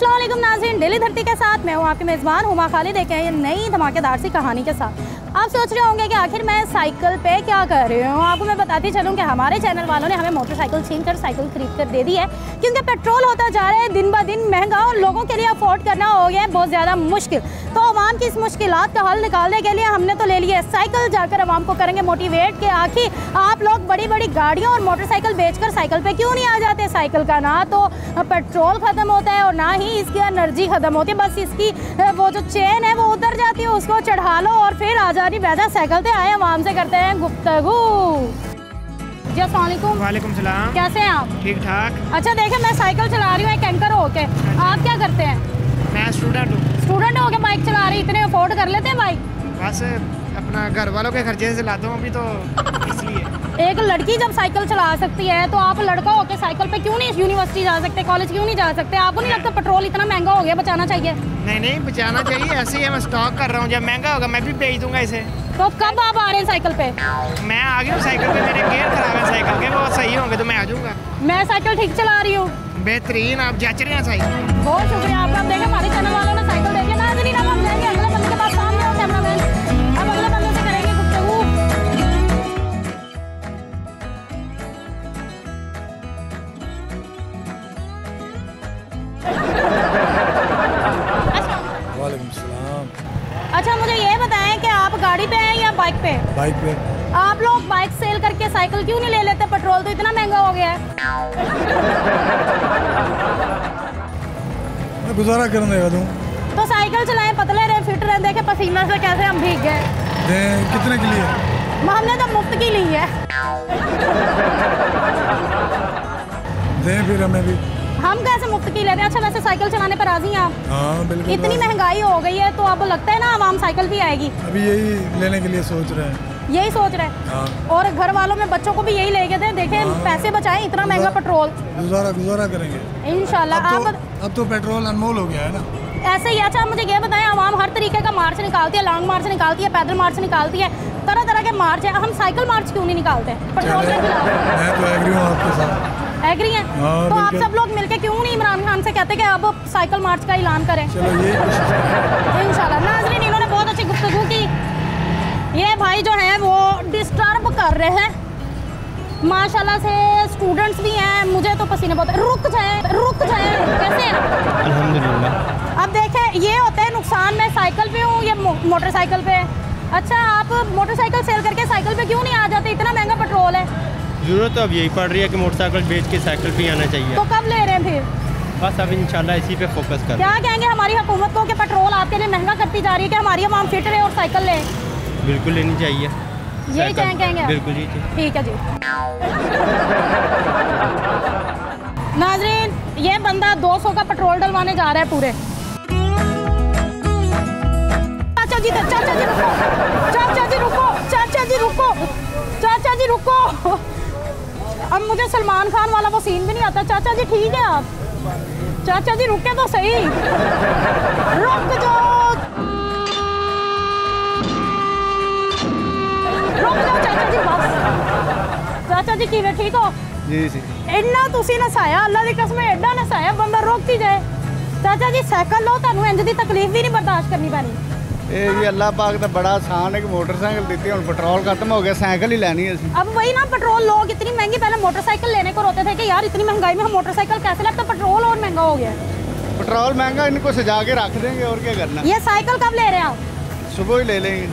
अस्सलाम वालेकुम नाज़रीन, डेली धरती के साथ मैं हूँ आपकी मेज़बान हुमा खालिद। देखें ये नई धमाकेदार सी कहानी के साथ आप सोच रहे होंगे कि आखिर मैं साइकिल पे क्या कर रही हूँ। आपको मैं बताती चलूँ कि हमारे चैनल वालों ने हमें मोटरसाइकिल छीन कर साइकिल खरीद कर दे दी है, क्योंकि पेट्रोल होता जा रहा है दिन ब दिन महंगा और लोगों के लिए अफोर्ड करना हो गया है बहुत ज़्यादा मुश्किल। तो आवाम की इस मुश्किलात का हल निकालने के लिए हमने तो ले लिया है साइकिल। जाकर आवाम को करेंगे मोटिवेट कि आखिर आप लोग बड़ी बड़ी गाड़ियों और मोटरसाइकिल बेचकर साइकिल पे क्यों नहीं आ जाते। साइकिल का ना तो पेट्रोल ख़त्म होता है और ना ही इसकी एनर्जी ख़त्म होती है, बस इसकी वो जो चेन है वो उतर जाती है, उसको चढ़ा लो और फिर आज़ादी बैजा साइकिल पे आए आवाम से करते हैं गुफ्तगू। जी अस्सलाम वालेकुम। वालेकुम सलाम। कैसे हैं आप? ठीक ठाक। अच्छा देखें, मैं साइकिल चला रही हूँ एक एंकर होके, आप क्या करते हैं? मैं स्टूडेंट हूँ। स्टूडेंट होके बाइक चला रही, इतने अफोर्ड कर लेते हैं बाइक? बस अपना घर वालों के खर्चे से लाता हूँ अभी तो, इसलिए। एक लड़की जब साइकिल चला सकती है तो आप लड़का होके साइकिल पे क्यों नहीं यूनिवर्सिटी जा सकते, कॉलेज क्यों नहीं जा सकते? आपको नहीं लगता पेट्रोल इतना महंगा हो गया, बचाना चाहिए? नहीं बचाना चाहिए, ऐसे ही मैं स्टॉक कर रहा हूँ, जब महंगा होगा मैं भी बेच दूंगा इसे। तो कब आप आ रहे हैं साइकिल पे? मैं आ गया हूँ साइकिल पे, मेरे गियर खराब है साइकिल के, वो सही होंगे तो मैं आ जाऊँगा। मैं साइकिल ठीक चला रही हूँ। बेहतरीन, आप जच रहे हैं साइकिल। बहुत शुक्रिया आपका। आप देखें हमारे चैनल वालों ने साइकिल देखी ना। नाज़रीन अब हम जाएंगे अगले बंदे के पास, सामने हो कैमरामैन, अब अगले बंदे से करेंगे गुफ्तगू। वालेकुम सलाम। अच्छा मुझे ये बताएं कि आप गाड़ी पे हैं या बाइक पे? बाइक पे। आप लोग बाइक सेल करके साइकिल क्यों नहीं ले लेते? पेट्रोल तो इतना महंगा हो गया है। मैं गुजारा करने लगा दूँ तो साइकिल चलाएं, पतले रहे, फिट रहे। देखे पसीना से कैसे हम भीग गए। कितने के लिए? हमने तो मुफ्त की ली है। दें फिर हमें भी। हम कैसे मुफ्त की ले रहे हैं? अच्छा वैसे साइकिल चलाने पर राजी हैं आप? हाँ बिल्कुल। इतनी महंगाई हो गई है तो अब लगता है ना आवाम साइकिल भी आएगी। अभी यही लेने के लिए सोच रहे हैं। यही सोच रहे हैं। हाँ। और घर वालों में बच्चों को भी यही लेके दें, देखें हाँ। पैसे बचाएं, इतना महंगा पेट्रोल। गुजारा करेंगे इंशाल्लाह। अब तो पेट्रोल अनमोल हो गया है ना। ऐसे ही। अच्छा मुझे ये बताएं, आवाम हर तरीके का मार्च निकालती है, लॉन्ग मार्च निकालती है, पैदल मार्च निकालती है, तरह तरह के मार्च है, हम साइकिल मार्च क्यों नहीं निकालते पेट्रोल के खिलाफ? मैं तो एग्री हूँ आपके साथ। एग्री हैं? हाँ, तो आप सब लोग मिलके क्यों नहीं इमरान खान से कहते कि अब साइकिल मार्च का ऐलान करें? चलो ये कोशिश करें इंशाल्लाह। नाज़रीन इन्होंने बहुत अच्छी गुफ्तगू की। ये भाई जो है वो डिस्टर्ब कर रहे हैं माशाल्लाह से। स्टूडेंट्स भी हैं, मुझे तो पसीने बहुत। रुक जाए कैसे हैं? अल्हम्दुलिल्लाह। अब देखें ये होता है नुकसान। मैं साइकिल पे हूँ या मोटरसाइकिल पे। अच्छा आप मोटरसाइकिल सेल करके साइकिल पे क्यों नहीं आ जाते? इतना महंगा पेट्रोल है। ज़रूरत तो अब यही पड़ रही है कि मोटरसाइकिल बेच के साइकिल पे आना चाहिए। तो कब ले रहे हैं फिर? बस अब इंशाल्लाह इसी पे फोकस कर। क्या कहेंगे हमारी हुकूमत को कि पेट्रोल आपके लिए महंगा करती जा रही है कि हमारी आवाम फिट रहे और साइकिल ले? बिल्कुल लेनी चाहिए। यही कहेंगे? बिल्कुल जी। ठीक है जी। नाज़रीन ये बंदा 200 का पेट्रोल डलवाने जा रहा है पूरे। चाचा जी रुको। अब मुझे सलमान खान वाला वो सीन भी नहीं आता। चाचा जी ठीक है आप? चाचा जी रुके तो सही। रुक जाओ चाचा जी बस। चाचा जी किवें ठीक हो? जी। इन्ना तुसी नसाया, अल्लाह दी कसम एडा नसाया बंदा रुक ही जाए। चाचा जी साइकिल लो, तुहानू इंज दी तकलीफ भी नहीं बर्दाश्त करनी पैनी। ये जी अल्लाह पाक दा बड़ा आसान है कि मोटरसाइकिल दी थी, हुण पेट्रोल खत्म हो गया, साइकिल ही लेनी है। अब वही ना पेट्रोल लोग इतनी महंगी, पहले मोटरसाइकिल लेने को रोते थे कि यार इतनी महंगाई में हम मोटरसाइकिल कैसे लें, तो पेट्रोल और महंगा हो गया। पेट्रोल महंगा, इनको सजा के रख देंगे और क्या करना। ये साइकिल कब ले रहे हैं आप? सुबह ही ले लेंगे।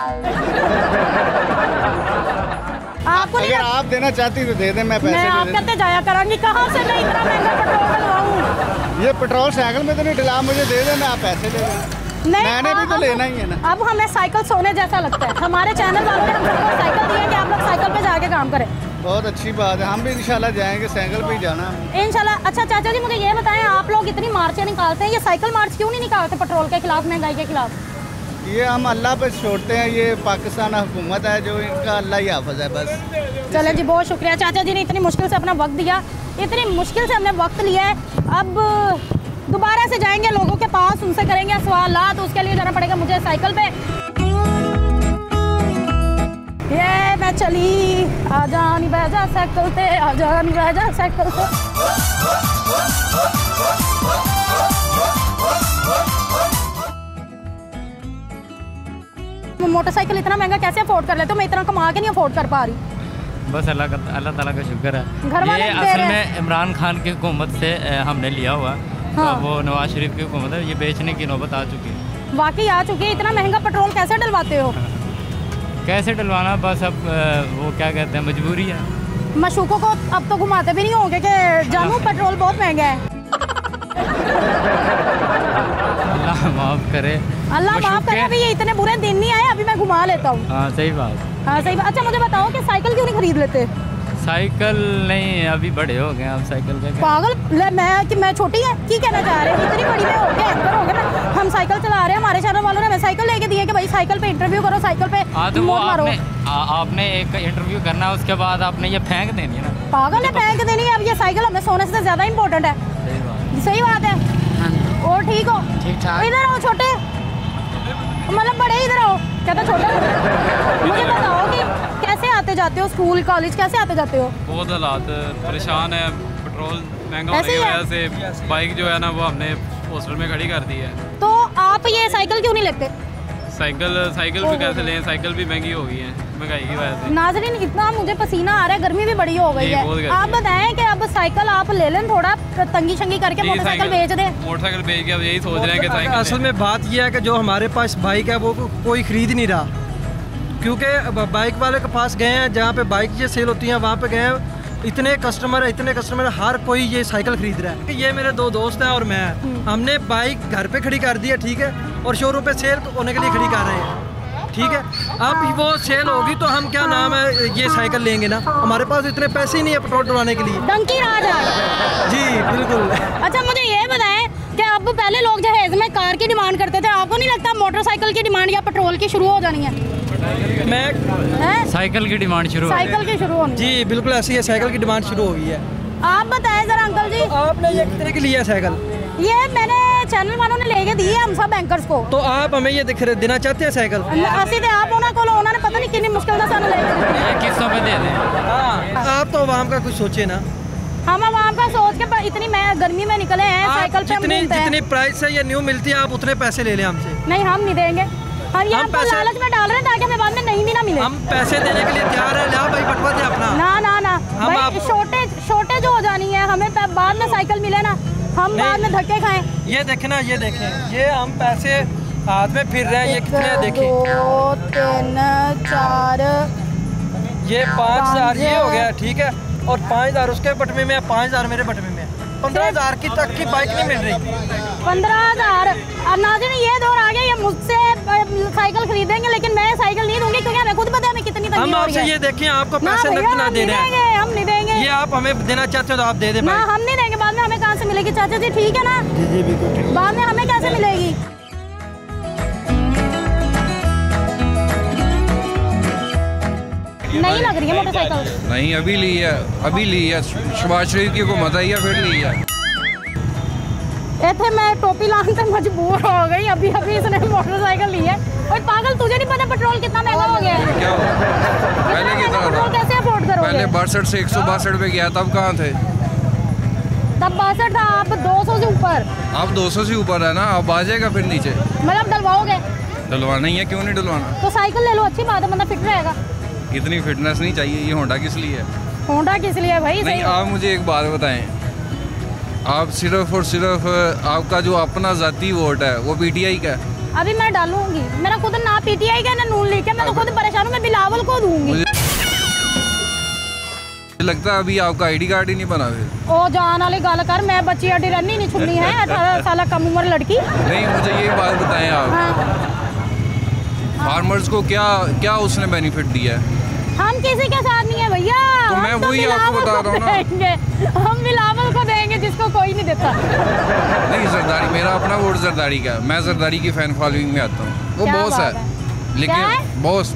आपको अगर आप देना चाहती तो दे दें, मैं पैसे मैं आप कहते जाया करांगी। कहाँ से मैं इतना महंगा पेट्रोल डलवाऊं? ये पेट्रोल साइकिल में तो नहीं डला, मुझे दे देना, आप पैसे दे दें। मैंने भी तो लेना ही है ना। अब हमें साइकिल सोने जैसा लगता है। हमारे चैनल वालों ने हम सबको साइकिल दी है कि आप लोग साइकिल पे जाके काम करें। बहुत अच्छी बात है, हम भी इंशाल्लाह जाएंगे, साइकिल पे ही जाना इंशाल्लाह। अच्छा चाचा जी मुझे ये बताएं, आप लोग इतनी मार्चें निकालते हैं, ये साइकिल मार्च क्यों नहीं निकालते पेट्रोल के खिलाफ, महंगाई के खिलाफ? ये हम अल्लाह पे छोड़ते हैं, ये पाकिस्तान हुकूमत है जो इनका अल्लाह ही हाफ़िज़ है बस। चले जी बहुत शुक्रिया चाचा जी ने इतनी मुश्किल से अपना वक्त दिया, इतनी मुश्किल से हमने वक्त लिया है। अब दोबारा से जाएंगे लोगों के पास, उनसे करेंगे सवालात, तो उसके लिए जाना पड़ेगा मुझे साइकिल पे। ये मैं चली आजान बैजा साइकिल पे, आजान बैजा साइकिल पे। मोटरसाइकिल इतना महंगा कैसे अफोर्ड कर लेते हो? मैं इतना कमा के नहीं अफोर्ड कर पा रही। बस अल्लाह ताला का शुक्र है। घर वाले ये दे असल रहे में इमरान खान की हुकूमत से हमने लिया हुआ। हाँ। तो वो नवाज शरीफ की हुकूमत है, ये बेचने की नौबत आ चुकी है। वाकई आ चुकी है। इतना महंगा पेट्रोल कैसे डलवाते हो? कैसे डलवाना, बस अब वो क्या कहते हैं, मजबूरी है। मशूकों को अब तो घुमाते भी नहीं होंगे कि जानू पेट्रोल बहुत महंगा है। अल्लाह माफ़ करे। अल्लाह माफ़ करे। अभी ये इतने बुरे दिन नहीं आए, अभी मैं घुमा लेता हूँ। हाँ सही बात। हाँ सही बात। अच्छा मुझे बताओ कि साइकिल क्यों नहीं खरीद लेते? साइकिल नहीं, अभी बड़े हो गए अब साइकिल का। पागल मैं छोटी है की कहना चाह रहे हैं? इतनी बड़ी में हो गया, एंकर हो गया ना। हम साइकिल चला रहे हैं, हमारे चैनल वालों ने हमें साइकिल लेके दी है कि भाई साइकिल पे इंटरव्यू करो, साइकिल पे तो वो मारो। आपने एक इंटरव्यू करना है, उसके बाद आपने ये फेंक देनी है ना। पागल है, फेंक देनी है। अब ये साइकिल हमें सोने से ज़्यादा इंपॉर्टेंट है। सही बात है। और ठीक हो? ठीक ठाक। इधर आओ छोटे, मतलब बड़े इधर आओ। कहता छोटे। मुझे बताओ कि कैसे आते जाते हो स्कूल कॉलेज, कैसे आते जाते हो? बहुत हालात परेशान है, पेट्रोल महंगा होने की वजह से बाइक जो है ना वो हमने हॉस्टल में खड़ी कर दी है। तो आप ये साइकिल क्यों नहीं लेते? साइकिल भी कैसे लें, साइकिल भी महंगी हो गई है महंगाई की वजह से। नाज़रीन इतना मुझे पसीना आ रहा है, गर्मी भी बड़ी हो गई जी, बहुत है। गर्मी आप बताएं कि अब साइकिल आप ले लें, थोड़ा तंगी शंगी करके मोटरसाइकिल बेच दें। मोटरसाइकिल बेच के अब यही सोच रहे हैं कि साइकिल असल में बात यह है कि जो हमारे पास बाइक है वो कोई ख़रीद नहीं रहा, क्योंकि बाइक वाले के पास गए हैं जहाँ पे बाइक ये सेल होती हैं वहाँ पे गए हैं। इतने कस्टमर है, हर कोई ये साइकिल खरीद रहा है। ये मेरे दो दोस्त हैं और मैं, हमने बाइक घर पे खड़ी कर दी है, ठीक है, और शोरूम पे सेल होने के लिए खड़ी कर रहे हैं, ठीक है। अब वो सेल होगी तो हम क्या नाम है ये साइकिल लेंगे ना, हमारे पास इतने पैसे ही नहीं है पेट्रोल डलवाने के लिए। डंकी राज है। जी बिल्कुल। अच्छा मुझे ये बताएं कि अब पहले लोग जहेज में कार की डिमांड करते थे, आपको नहीं लगता मोटरसाइकिल की डिमांड या पेट्रोल की शुरू हो जानी है? मैं साइकिल की डिमांड शुरू साइकिल की शुरू होनी? जी बिल्कुल ऐसी है, साइकिल की डिमांड शुरू हो गई है। आप बताएं जरा अंकल जी, आपने ये कितने की लिया साइकिल? ये मैंने चैनल वालों ने लेके दी है हम सब बैंकर्स को। तो आप हमें ये देना चाहते हैं साइकिल? ਅਸੀਂ ਤੇ ਆਪ ਉਹਨਾਂ ਕੋਲ ਉਹਨਾਂ ਨੇ पता नहीं कितनी मुश्किल से सानू ले किस्तों पे दे दें। आप तो आवाम का कुछ सोचे ना। हम आवाम का सोच के इतनी मैं गर्मी में निकले हैं, साइकिल पे हम घूमते हैं। जितनी प्राइस से ये न्यू मिलती है आप उतने पैसे ले लें हमसे। नहीं हम नहीं देंगे, हम ये आपको लालच में डाल रहे हैं ताकि हमें बाद में नहीं भी ना मिले। हम पैसे देने के लिए तैयार है, ला भाई बटवा दे अपना। ना ना ना भाई शॉर्टेज हो जानी है, हमें बाद में साइकिल मिले ना, हम बाद में धक्के खाएं। ये देखें ना, ये देखें, ये हम पैसे हाथ में फिर रहे हैं, ये कितने देखें? 2 3 4 ये 5000 ये हो गया, ठीक है, और 5000 उसके बटवे में है, 5000 मेरे बटवे में है। 15000 की तक की बाइक नहीं मिल रही। 15000। और नाज़रीन ये दौर आ गया, ये मुझसे साइकिल खरीदेंगे लेकिन मैं साइकिल नहीं दूंगी क्योंकि हमें खुद पता है हमें कितनी तंगी हो रही है। हम आपसे ये देखें, आपको पैसे नकद ना दे रहे हैं, हम नहीं देंगे। ये आप हमें देना चाहते हो तो आप दे दें। ना हम नहीं देंगे, बाद में हमें कहाँ से मिलेगी? चाचा जी ठीक है ना? जी बिल्कुल। बाद में हमें कैसे मिलेगी? नहीं लग रही है मोटरसाइकिल? नहीं अभी ली है, शहबाज शरीफ की हुकूमत आई है फिर ली है। थे मैं टोपी लाने से मजबूर हो गई, अभी इसने मोटरसाइकिल ली है। और पागल तुझे नहीं पता पेट्रोल कितना महंगा हो गया है? क्या पहले कितना था? पेट्रोल कैसे अफोर्ड करोगे? पहले 62 से 162 पे गया, तब कहाँ थे? तब 62 था, आप 200 से ऊपर। आप 200 से ऊपर है ना, अब आ जाएगा फिर नीचे। मतलब डलवाओगे? डलवाना ही है, क्यों नहीं डलवाना? तो साइकिल ले लो, अच्छी बात है, बंदा फिट रहेगा। इतनी फिटनेस नहीं चाहिए, ये होंडा किस लिए है? होंडा किस लिए भाई? नहीं आप मुझे एक बात बताएं, आप सिर्फ और सिर्फ आपका जो अपना ज़ाती वोट है वो पीटीआई का है? अभी मैं डालूंगी, मेरा खुद ना पीटीआई का ना नून लीग का, मैं तो खुद परेशान हूँ, मैं बिलावल को दूंगी। मुझे लगता है अभी आपका आईडी कार्ड ही नहीं बना फिर। ओ जान वाली गल कर, मैं बच्ची अड्डी रनी नहीं छुनी है, 18 साल कम उम्र लड़की। नहीं मुझे ये बात बताएं आप, फार्मर्स को क्या उसने बेनिफिट दिया है? हम किसी के साथ नहीं है भैया, तो मैं वही आपको बता रहा हूँ ना, हम बिलावल को देंगे जिसको कोई नहीं देता। नहीं जरदारी, मेरा अपना वोट जरदारी का है, मैं जरदारी की फैन फॉलोइंग में आता हूँ। वो बॉस है, लेकिन बॉस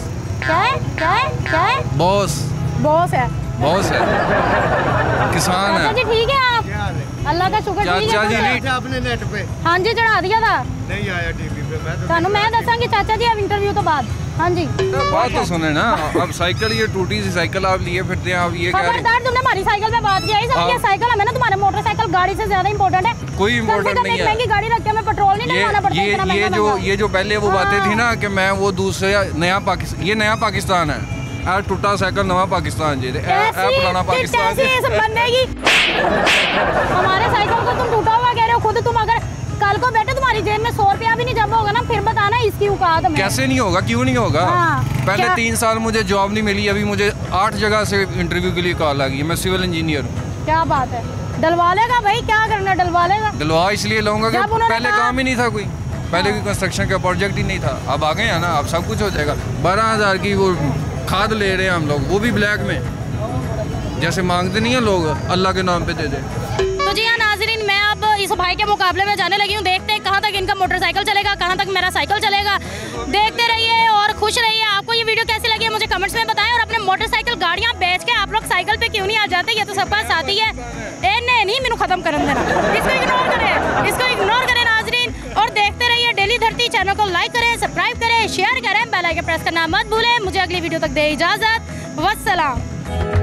है, किसान है। जी ठीक है, आप अल्लाह का शुक्र। चाचा जी आपने नेट पे? हाँ जी चढ़ा दिया था, नहीं आया टीवी पे। मैं दसांगी चाचा जी अब इंटरव्यू तो बाद। हाँ जी बात तो सुने ना। अब साइकिल ये टूटी सी साइकिल आप लिए फिरते हैं, आप ये कह रहे खबरदार तुमने हमारी साइकिल पे बात किया। ये साइकिल हमें ना तुम्हारे मोटरसाइकिल गाड़ी से ज्यादा इंपॉर्टेंट है। कोई इम्पोर्टेंट नहीं है। महंगी गाड़ी रख के हमें पेट्रोल नहीं डलवाना पड़ता इतना महंगा। ये जो पहले वो बातें थी ना कि मैं वो दूसरे नया पाकिस्तान है, टूटा साइकिल नवा पाकिस्तान जी पुराना पाकिस्तान बनेगी। हमारे साइकिल को तुम टूटा हुआ कह रहे हो खुद। तुम अगर कल को बेटे तुम्हारी जेब में 100 रुपया भी नहीं जमा होगा ना, फिर बताना इसकी औकात में। कैसे नहीं होगा, क्यों नहीं होगा? पहले 3 साल मुझे जॉब नहीं मिली, अभी मुझे 8 जगह से इंटरव्यू के लिए कॉल आ गई। मैं सिविल इंजीनियर हूँ। क्या बात है, डलवा लेगा भाई, क्या करना, डलवा लेगा। डलवा इसलिए लूंगा कि पहले काम ही नहीं था कोई, पहले भी कंस्ट्रक्शन का प्रोजेक्ट ही नहीं था। अब आ गए हैं ना, अब सब कुछ हो जाएगा। 12,000 की वो खाद ले रहे हैं हम लोग, वो भी ब्लैक में, जैसे मांगते नहीं है लोग, अल्लाह के नाम पे दे दे। तो जी हाँ नाज़रीन, मैं अब इस भाई के मुकाबले में जाने लगी हूँ। देखते हैं कहाँ तक इनका मोटरसाइकिल चलेगा, कहाँ तक मेरा साइकिल चलेगा। देखते रहिए और खुश रहिए। आपको ये वीडियो कैसी लगी है मुझे कमेंट्स में बताएं, और अपने मोटरसाइकिल गाड़ियाँ बेच के आप लोग साइकिल पे क्यों नहीं आ जाते? ये तो सबका साथी है। नहीं मैनू खत्म कर देना, इसको इग्नोर करें नाज़रीन। और देखते रहिए डेली धरती। चैनल को लाइक करें, सब्सक्राइब करें, शेयर करें, बेल आइकन प्रेस करना मत भूलें। मुझे अगली वीडियो तक दे इजाज़त। वस्सलाम।